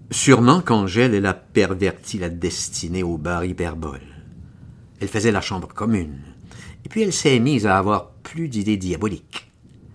Sûrement qu'Angèle, elle a perverti la destinée au bar hyperbole. Elle faisait la chambre commune. Et puis elle s'est mise à avoir plus d'idées diaboliques.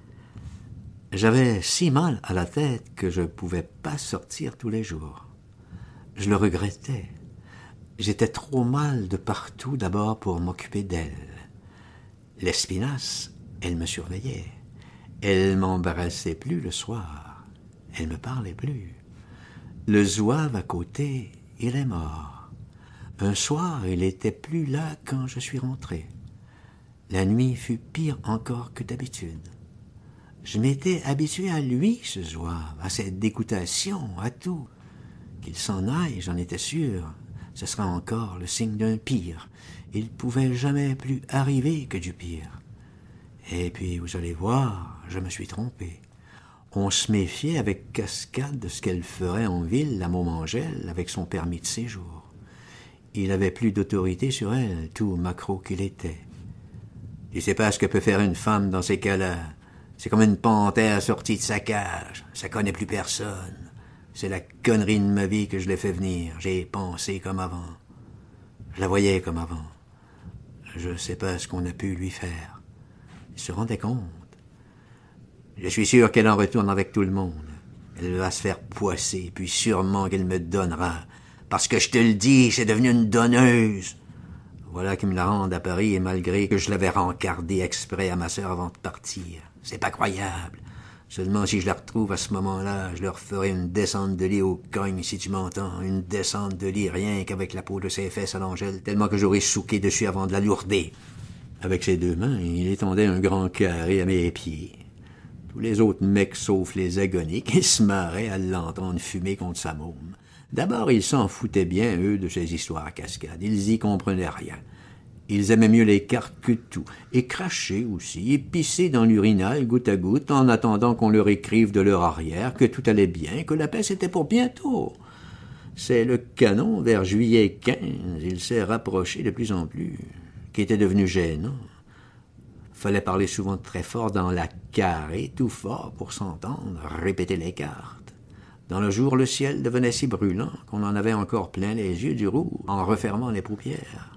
J'avais si mal à la tête que je ne pouvais pas sortir tous les jours. Je le regrettais. J'étais trop mal de partout d'abord pour m'occuper d'elle. L'Espinasse, elle me surveillait. Elle m'embrassait plus le soir. Elle me parlait plus. Le zouave à côté, il est mort. Un soir, il était plus là quand je suis rentré. La nuit fut pire encore que d'habitude. Je m'étais habitué à lui, ce zouave, à cette dégoûtation, à tout. Qu'il s'en aille, j'en étais sûr. Ce sera encore le signe d'un pire. Il pouvait jamais plus arriver que du pire. Et puis, vous allez voir, je me suis trompé. On se méfiait avec Cascade de ce qu'elle ferait en ville, la môme Angèle, avec son permis de séjour. Il avait plus d'autorité sur elle, tout macro qu'il était. Tu sais pas ce que peut faire une femme dans ces cas-là. C'est comme une panthère sortie de sa cage. Ça connaît plus personne. C'est la connerie de ma vie que je l'ai fait venir. J'ai pensé comme avant. Je la voyais comme avant. Je sais pas ce qu'on a pu lui faire. Il se rendait compte. Je suis sûr qu'elle en retourne avec tout le monde. Elle va se faire poisser, puis sûrement qu'elle me donnera. Parce que je te le dis, c'est devenu une donneuse. Voilà qui me la rende à Paris, et malgré que je l'avais rencardée exprès à ma sœur avant de partir. C'est pas croyable. Seulement si je la retrouve à ce moment-là, je leur ferai une descente de lit au cogne, si tu m'entends. Une descente de lit rien qu'avec la peau de ses fesses à l'Angèle, tellement que j'aurai souqué dessus avant de la lourder. Avec ses deux mains, il étendait un grand carré à mes pieds. Tous les autres mecs, sauf les agoniques, ils se marraient à l'entendre fumer contre sa môme. D'abord, ils s'en foutaient bien, eux, de ces histoires à cascade. Ils y comprenaient rien. Ils aimaient mieux les cartes que tout. Et cracher aussi, et pisser dans l'urinal goutte à goutte, en attendant qu'on leur écrive de leur arrière que tout allait bien, que la paix c'était pour bientôt. C'est le canon, vers juillet 15, il s'est rapproché de plus en plus, qui était devenu gênant. Fallait parler souvent très fort dans la carrée, tout fort pour s'entendre, répéter les cartes. Dans le jour, le ciel devenait si brûlant qu'on en avait encore plein les yeux du rouge en refermant les paupières.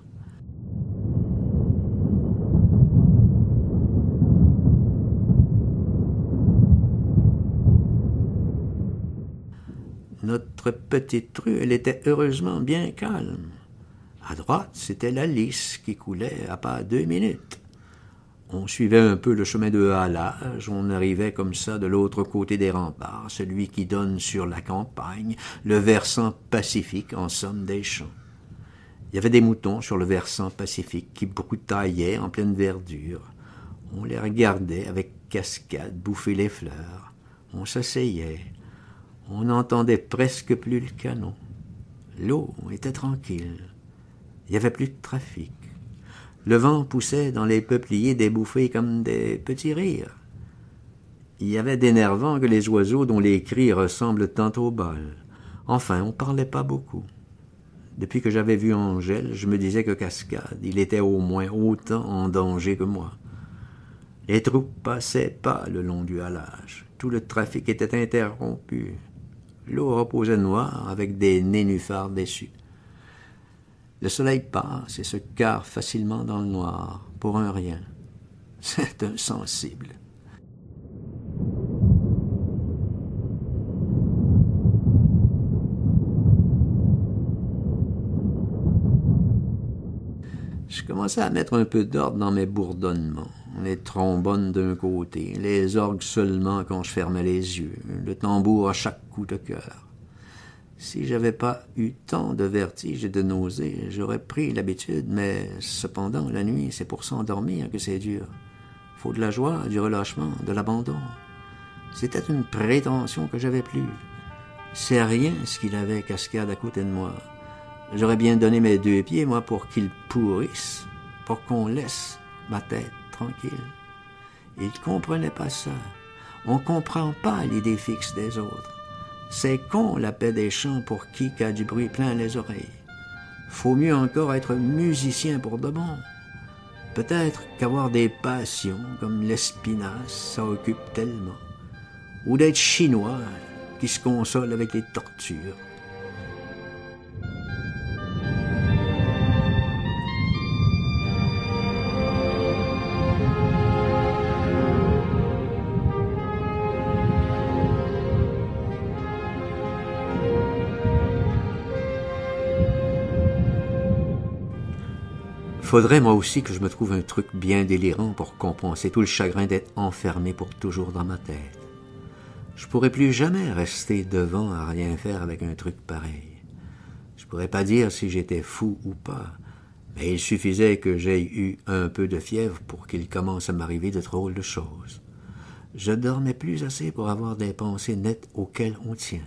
Notre petite rue, elle était heureusement bien calme. À droite, c'était la Lys qui coulait à pas 2 minutes. On suivait un peu le chemin de halage, on arrivait comme ça de l'autre côté des remparts, celui qui donne sur la campagne, le versant pacifique, en somme, des champs. Il y avait des moutons sur le versant pacifique qui broutaillaient en pleine verdure. On les regardait avec cascade bouffer les fleurs. On s'asseyait. On n'entendait presque plus le canon. L'eau était tranquille. Il n'y avait plus de trafic. Le vent poussait dans les peupliers des bouffées comme des petits rires. Il y avait d'énervants que les oiseaux dont les cris ressemblent tant au bal. Enfin, on parlait pas beaucoup. Depuis que j'avais vu Angèle, je me disais que Cascade, il était au moins autant en danger que moi. Les troupes passaient pas le long du halage. Tout le trafic était interrompu. L'eau reposait noire avec des nénuphars déçus. Le soleil passe et se carre facilement dans le noir, pour un rien. C'est insensible. Je commençais à mettre un peu d'ordre dans mes bourdonnements. Les trombones d'un côté, les orgues seulement quand je fermais les yeux, le tambour à chaque coup de cœur. Si j'avais pas eu tant de vertige et de nausées, j'aurais pris l'habitude, mais cependant, la nuit, c'est pour s'endormir que c'est dur. Faut de la joie, du relâchement, de l'abandon. C'était une prétention que j'avais plus. C'est rien ce qu'il avait, Cascade, à côté de moi. J'aurais bien donné mes 2 pieds, moi, pour qu'il pourrisse, pour qu'on laisse ma tête tranquille. Il comprenait pas ça. On comprend pas l'idée fixe des autres. C'est con la paix des champs pour qui a du bruit plein les oreilles. Faut mieux encore être musicien pour de bon. Peut-être qu'avoir des passions comme l'Espinasse, ça occupe tellement. Ou d'être chinois qui se console avec les tortures. faudrait moi aussi que je me trouve un truc bien délirant pour compenser tout le chagrin d'être enfermé pour toujours dans ma tête. Je pourrais plus jamais rester devant à rien faire avec un truc pareil. Je pourrais pas dire si j'étais fou ou pas, mais il suffisait que j'aie eu un peu de fièvre pour qu'il commence à m'arriver de drôles de choses. Je dormais plus assez pour avoir des pensées nettes auxquelles on tient.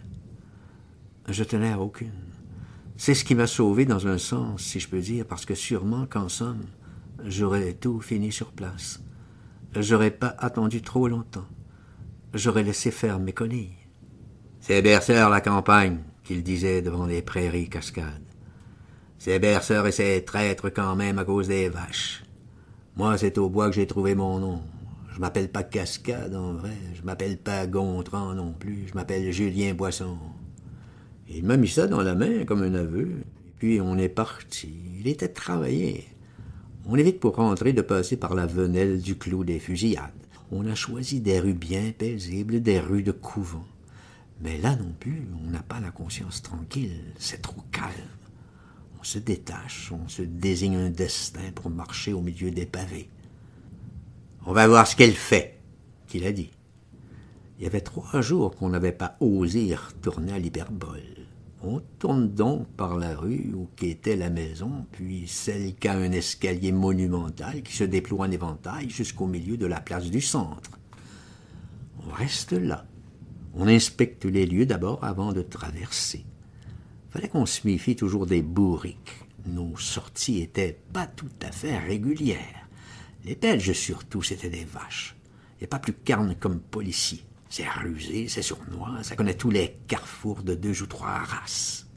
Je tenais à aucune. C'est ce qui m'a sauvé dans un sens, si je peux dire, parce que sûrement qu'en somme, j'aurais tout fini sur place. J'aurais pas attendu trop longtemps. J'aurais laissé faire mes conilles. C'est berceur la campagne, qu'il disait devant les prairies cascades. C'est berceur et c'est traître quand même à cause des vaches. Moi, c'est au bois que j'ai trouvé mon nom. Je m'appelle pas Cascade, en vrai. Je m'appelle pas Gontran non plus. Je m'appelle Julien Boisson. Il m'a mis ça dans la main comme un aveu. Et puis on est parti. Il était travaillé. On évite pour rentrer de passer par la venelle du clos des fusillades. On a choisi des rues bien paisibles, des rues de couvent. Mais là non plus, on n'a pas la conscience tranquille. C'est trop calme. On se détache, on se désigne un destin pour marcher au milieu des pavés. On va voir ce qu'elle fait, qu'il a dit. Il y avait 3 jours qu'on n'avait pas osé y retourner à l'hyperbole. On tourne donc par la rue où qu'était la maison, puis celle qui a un escalier monumental qui se déploie en éventail jusqu'au milieu de la place du centre. On reste là. On inspecte les lieux d'abord avant de traverser. Fallait qu'on se méfie toujours des bourriques. Nos sorties étaient pas tout à fait régulières. Les Belges surtout, c'étaient des vaches. Il n'y a pas plus carne comme policier. C'est rusé, c'est sournois, ça connaît tous les carrefours de 2 ou 3 races.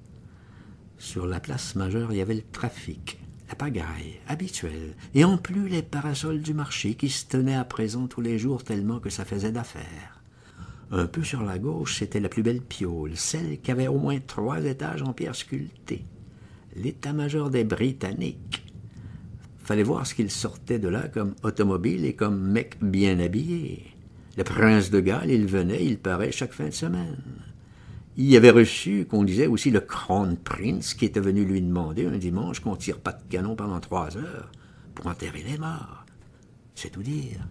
Sur la place majeure, il y avait le trafic, la pagaille, habituelle, et en plus les parasols du marché qui se tenaient à présent tous les jours tellement que ça faisait d'affaires. Un peu sur la gauche, c'était la plus belle piaule, celle qui avait au moins 3 étages en pierre sculptée. L'état-major des Britanniques. Fallait voir ce qu'il sortait de là comme automobile et comme mec bien habillé. Le prince de Galles, il venait, il paraît, chaque fin de semaine. Il y avait reçu, qu'on disait aussi, le Kronprinz qui était venu lui demander un dimanche qu'on tire pas de canon pendant 3 heures pour enterrer les morts. C'est tout dire.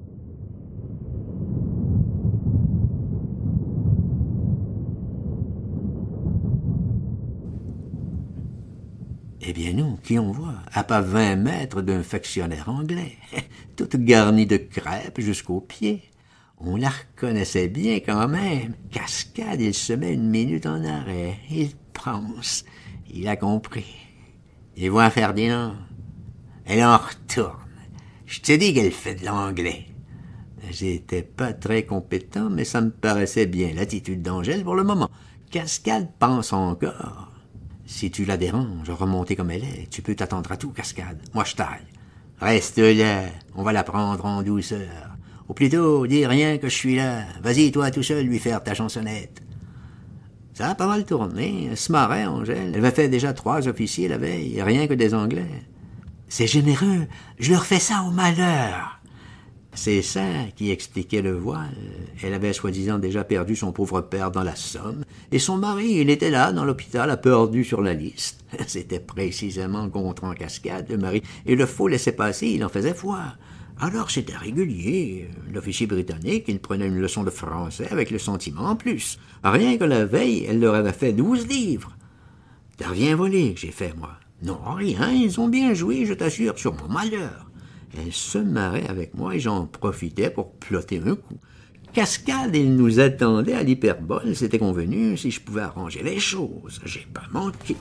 Eh bien nous, qui on voit, à pas 20 mètres d'un factionnaire anglais, toute garnie de crêpes jusqu'aux pieds. On la reconnaissait bien quand même. Cascade, il se met une minute en arrêt. Il pense. Il a compris. Il voit Ferdinand. Elle en retourne. Je te dis qu'elle fait de l'anglais. J'étais pas très compétent, mais ça me paraissait bien l'attitude d'Angèle pour le moment. Cascade pense encore. Si tu la déranges, remontée comme elle est, tu peux t'attendre à tout, Cascade. Moi, je taille. Reste là. On va la prendre en douceur. Ou plutôt, dis rien que je suis là. Vas-y, toi, tout seul, lui faire ta chansonnette. Ça a pas mal tourné. Elle se marrait, Angèle. Elle avait fait déjà 3 officiers la veille, rien que des Anglais. C'est généreux. Je leur fais ça au malheur. C'est ça qui expliquait le voile. Elle avait soi-disant déjà perdu son pauvre père dans la Somme, et son mari, il était là, dans l'hôpital, à perdu sur la liste. C'était précisément Gontran Cascade, le mari, et le faux laissait passer, il en faisait foi. Alors c'était régulier. L'officier britannique, il prenait une leçon de français avec le sentiment en plus. Rien que la veille, elle leur avait fait 12 livres. T'as rien volé, j'ai fait, moi. Non, rien, ils ont bien joué, je t'assure, sur mon malheur. Elle se marrait avec moi et j'en profitais pour plotter un coup. Cascade, il nous attendait à l'hyperbole, c'était convenu, si je pouvais arranger les choses. J'ai pas manqué.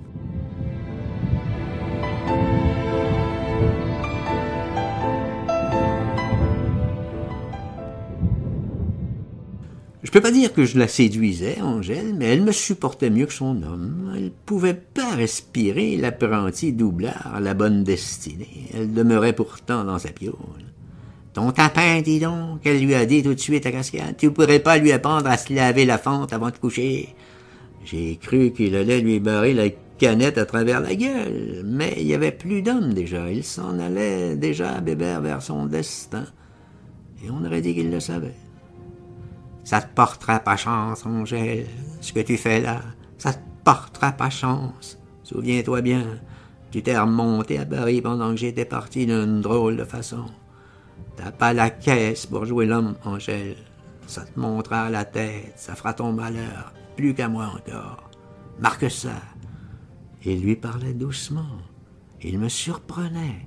Je peux pas dire que je la séduisais, Angèle, mais elle me supportait mieux que son homme. Elle pouvait pas respirer l'apprenti doublard à la bonne destinée. Elle demeurait pourtant dans sa piaule. Ton tapin, dis donc, qu'elle lui a dit tout de suite à Cascade, tu pourrais pas lui apprendre à se laver la fente avant de coucher. J'ai cru qu'il allait lui barrer la canette à travers la gueule, mais il y avait plus d'hommes déjà. Il s'en allait déjà bébert vers son destin. Et on aurait dit qu'il le savait. Ça te portera pas chance, Angèle, ce que tu fais là. Ça te portera pas chance. Souviens-toi bien, Tu t'es remonté à Paris pendant que j'étais parti d'une drôle de façon. T'as pas la caisse pour jouer l'homme, Angèle. Ça te montera à la tête, ça fera ton malheur, plus qu'à moi encore. Marque ça. Il lui parlait doucement. Il me surprenait.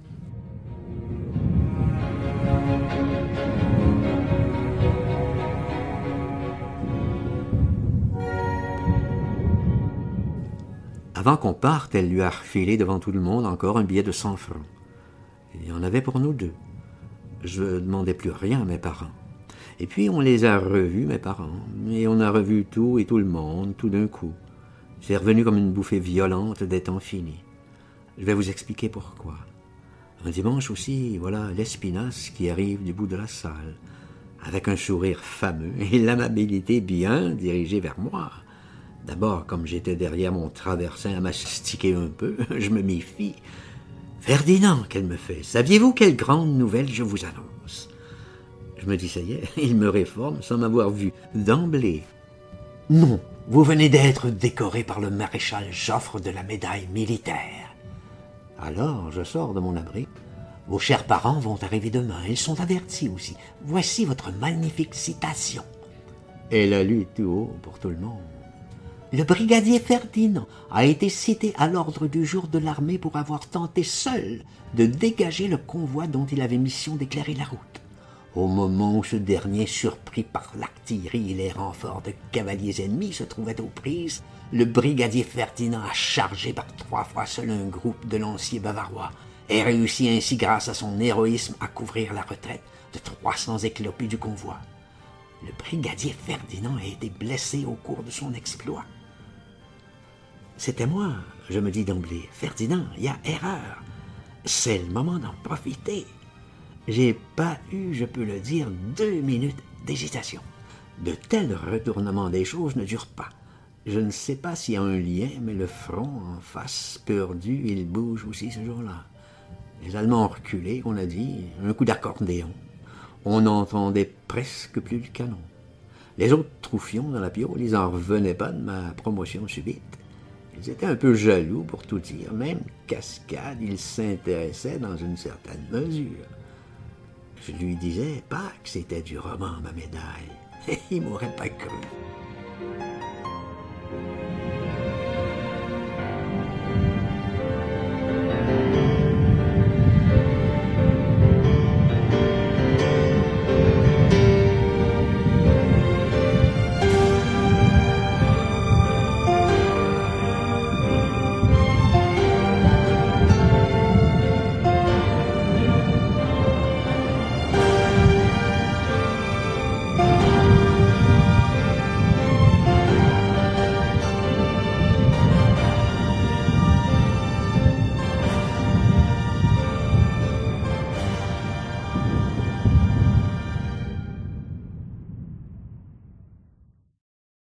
Avant qu'on parte, elle lui a refilé devant tout le monde encore un billet de 100 francs. Il y en avait pour nous deux. Je ne demandais plus rien à mes parents. Et puis on les a revus, mes parents, et on a revu tout et tout le monde, tout d'un coup. C'est revenu comme une bouffée violente des temps finis. Je vais vous expliquer pourquoi. Un dimanche aussi, voilà l'Espinasse qui arrive du bout de la salle, avec un sourire fameux et l'amabilité bien dirigée vers moi. D'abord, comme j'étais derrière mon traversin à mastiquer un peu, je me méfie. « Ferdinand, qu'elle me fait, saviez-vous quelle grande nouvelle je vous annonce ?» Je me dis, ça y est, il me réforme sans m'avoir vu d'emblée. « Non, vous venez d'être décoré par le maréchal Joffre de la médaille militaire. » Alors, je sors de mon abri. « Vos chers parents vont arriver demain, ils sont avertis aussi. Voici votre magnifique citation. » Elle a lu tout haut pour tout le monde. Le brigadier Ferdinand a été cité à l'ordre du jour de l'armée pour avoir tenté seul de dégager le convoi dont il avait mission d'éclairer la route. Au moment où ce dernier, surpris par l'artillerie et les renforts de cavaliers ennemis, se trouvait aux prises, le brigadier Ferdinand a chargé par 3 fois seul un groupe de lanciers bavarois et réussit ainsi, grâce à son héroïsme, à couvrir la retraite de 300 éclopés du convoi. Le brigadier Ferdinand a été blessé au cours de son exploit. C'était moi, je me dis d'emblée. Ferdinand, il y a erreur. C'est le moment d'en profiter. J'ai pas eu, je peux le dire, 2 minutes d'hésitation. De tels retournements des choses ne durent pas. Je ne sais pas s'il y a un lien, mais le front en face perdu, il bouge aussi ce jour-là. Les Allemands ont reculé, on a dit, un coup d'accordéon. On n'entendait presque plus le canon. Les autres troufions dans la piole, ils n'en revenaient pas de ma promotion subite. Ils étaient un peu jaloux, pour tout dire. Même Cascade, ils s'intéressaient dans une certaine mesure. Je lui disais pas que c'était du roman, ma médaille. Il m'aurait pas cru.